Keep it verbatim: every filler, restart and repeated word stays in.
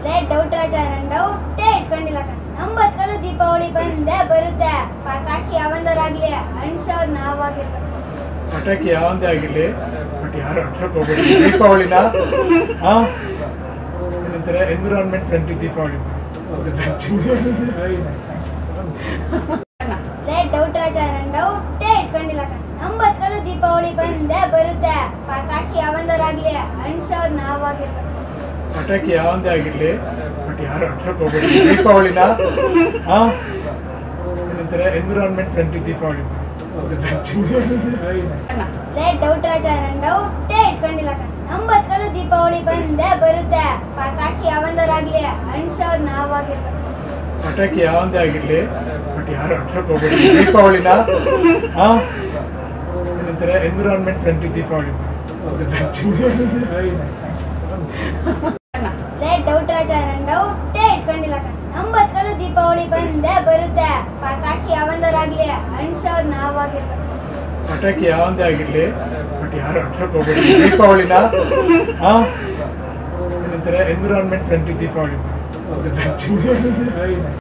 Doubt ರಾಜ ನನ್ ಡೌಟೇ ಇಟ್ಕೊಂಡಿಲ್ಲ ಕಣ್. ನಮ್ ಬದುಕಲು ದೀಪಾವಳಿ ಬಂದೇ ಬರುತ್ತೆ. ಪಟಾಕಿ ಯಾವಂದರಾಗ್ಲಿ ಅಣ್ಸೋದ್ ನಾವಾಗಿರ್ಬೇಕು. ಪಟಾಕಿ ಯಾವಂದೇ ಆಗಿರ್ಲಿ ಬಟ್ ಯಾರು ಅನ್ಸಕ್ ಹೋಗ್ಬೇಡಿ ದೀಪಾವಳಿನ. ಏನಂತಾರೆ ಎನ್ವಿರಾನ್ಮೆಂಟ್ ಫ್ರೆಂಡ್ಲಿ ದೀಪಾವಳಿ. ಡೌಟ್ ರಾಜ ನನ್ ಡೌಟೇ ಇಟ್ಕೊಂಡಿಲ್ಲ ಕಣ್. ನಮ್ ಬದುಕಲು ದೀಪಾವಳಿ ಬಂದೇ ಬರುತ್ತೆ. ಪಟಾಕಿ ಯಾವಂದರಾಗ್ಲಿ ಅಣ್ಸೋದ್ ನಾವಾಗಿರ್ಬೇಕು. ಪಟಾಕಿ ಯಾವಂದೇ ಆಗಿರ್ಲಿ ಬಟ್ ಯಾರು ಅನ್ಸಕ್ ಹೋಗ್ಬೇಡಿ ದೀಪಾವಳಿನ. ಏನಂತಾರೆ ಎನ್ವಿರಾನ್ಮೆಂಟ್ ಫ್ರೆಂಡ್ಲಿ ದೀಪಾವಳಿ. ಡೌಟ್ ರಾಜ ನನ್ ಡೌಟೇ ಇಟ್ಕೊಂಡಿಲ್ಲ ಕಣ್. ನಮ್ ಬದುಕಲು ದೀಪಾವಳಿ ಬಂದೇ ಬರುತ್ತೆ. ಪಟಾಕಿ ಯಾವಂದರಾಗ್ಲಿ ಅಣ್ಸೋದ್ ನಾವಾಗಿರ್ಬೇಕು. ಪಟಾಕಿ ಯಾವಂದೇ ಆಗಿರ್ಲಿ ಬಟ್ ಯಾರು ಅನ್ಸಕ್ ಹೋಗ್ಬೇಡಿ ದೀಪಾವಳಿನ. ಏನಂತಾರೆ ಎನ್ವಿರಾನ್ಮೆಂಟ್ ಫ್ರೆಂಡ್ಲಿ ದೀಪಾವಳಿ. ಡೌಟ್ ರಾಜ ನನ್ ಡೌಟೇ ಇಟ್ಕೊಂಡಿಲ್ಲ ಕಣ್. ನಮ್ ಬದುಕಲು ದೀಪಾವಳಿ ಬಂದೇ ಬರುತ್ತೆ. ಪಟಾಕಿ ಯಾವಂದರಾಗ್ಲಿ ಅಣ್ಸೋದ್ ನಾವಾಗಿರ್ಬೇಕು. ಪಟಾಕಿ ಯಾವಂದೇ ಆಗಿರ್ಲಿ ಬಟ್ ಯಾರು ಅನ್ಸಕ್ ಹೋಗ್ಬೇಡಿ ದೀಪಾವಳಿನ. ಏನಂತಾರೆ ಎನ್ವಿರಾನ್ಮೆಂಟ್ ಫ್ರೆಂಡ್ಲಿ ದೀಪಾವಳಿ.